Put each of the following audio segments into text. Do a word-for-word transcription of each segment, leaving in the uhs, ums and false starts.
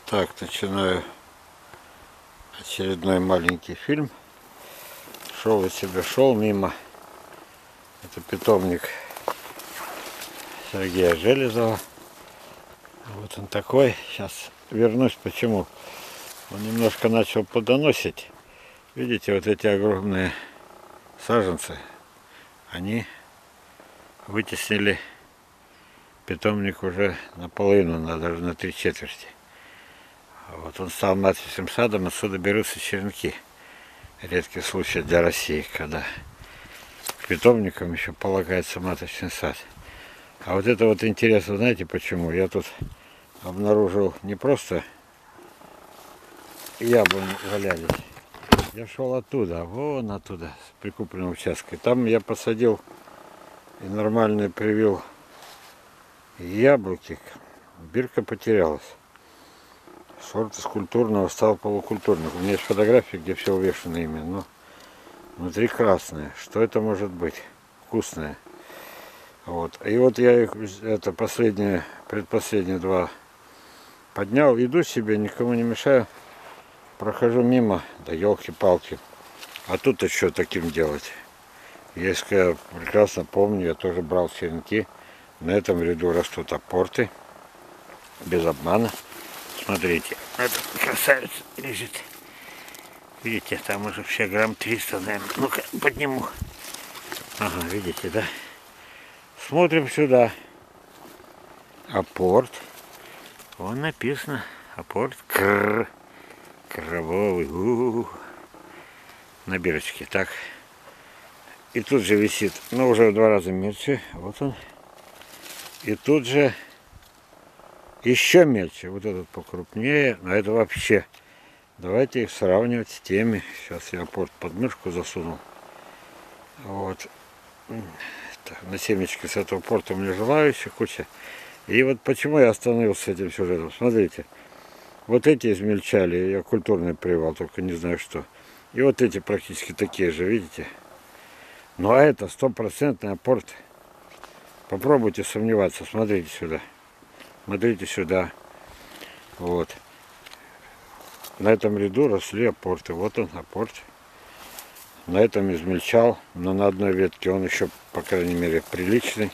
Так, начинаю очередной маленький фильм. Шел я себе, шел мимо. Это питомник Сергея Железова. Вот он такой. Сейчас вернусь, почему. Он немножко начал плодоносить. Видите, вот эти огромные саженцы, они вытеснили питомник уже наполовину, на, даже на три четверти. Вот он стал маточным садом, отсюда берутся черенки. Редкий случай для России, когда к питомникам еще полагается маточный сад. А вот это вот интересно, знаете почему? Я тут обнаружил не просто яблони валялись. Я шел оттуда, вон оттуда, с прикупленного участка. Там я посадил и нормально привил яблоки. Бирка потерялась. Сорт из культурного стал полукультурным. У меня есть фотографии, где все увешано ими, но внутри красное. Что это может быть? Вкусное. Вот. И вот я их, это последние, предпоследние два поднял, иду себе, никому не мешаю, прохожу мимо, да елки-палки. А тут что таким делать? Если я прекрасно помню, я тоже брал черенки. На этом ряду растут апорты, без обмана. Смотрите, этот красавец лежит. Видите, там уже все грамм триста, наверное. Ну-ка, подниму. Ага, видите, да? Смотрим сюда. Апорт. Вон написано. Апорт кр. Кровавый. У -у -у. На бирочке. Так. И тут же висит, ну уже в два раза мельче. Вот он. И тут же еще мельче, вот этот покрупнее, а это вообще. Давайте их сравнивать с теми. Сейчас я апорт под мышку засунул. Вот. Так, на семечке с этого порта у меня желающих куча. И вот почему я остановился с этим сюжетом. Смотрите. Вот эти измельчали, я культурный привал, только не знаю что. И вот эти практически такие же, видите? Ну а это стопроцентный апорт. Попробуйте сомневаться, смотрите сюда. Смотрите сюда. Вот. На этом ряду росли апорты. Вот он, апорт. На этом измельчал. Но на одной ветке он еще, по крайней мере, приличный.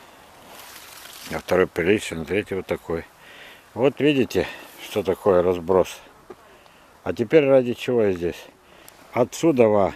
А второй приличный, на третий вот такой. Вот видите, что такое разброс. А теперь ради чего я здесь? Отсюда ва.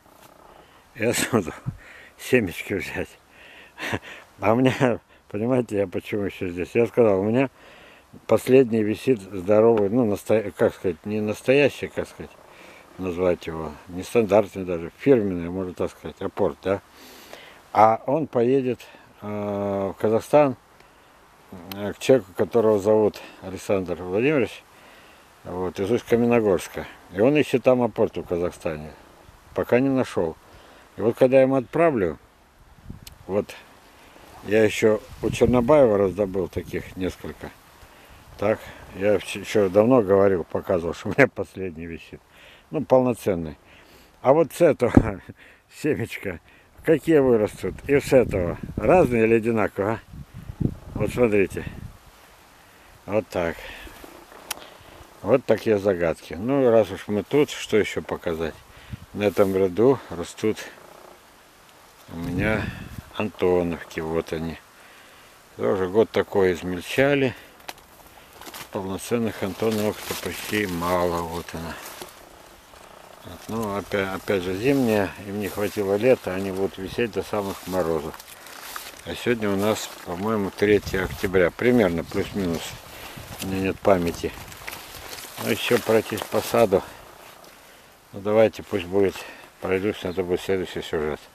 И отсюда семечки взять. А у меня... Понимаете, я почему еще здесь? Я сказал, у меня последний висит здоровый, ну, насто... как сказать, не настоящий, как сказать, назвать его, не стандартный даже, фирменный, можно так сказать, апорт, да. А он поедет э, в Казахстан э, к человеку, которого зовут Александр Владимирович, вот, из Усть-Каменогорска. И он ищет там апорт в Казахстане, пока не нашел. И вот когда я ему отправлю, вот... Я еще у Чернобаева раздобыл таких несколько. Так, я еще давно говорил, показывал, что у меня последний висит. Ну, полноценный. А вот с этого семечка, какие вырастут? И с этого. Разные или одинаково? А? Вот смотрите. Вот так. Вот такие загадки. Ну, раз уж мы тут, что еще показать? На этом ряду растут у меня... Антоновки, вот они. Тоже год такой измельчали. Полноценных Антоновок-то почти мало. Вот она. Вот, ну, опять, опять же, зимняя. Им не хватило лета. Они будут висеть до самых морозов. А сегодня у нас, по-моему, третье октября. Примерно, плюс-минус. У меня нет памяти. Ну, еще пройтись по саду. Ну, давайте, пусть будет. Пройдусь, это будет следующий сюжет.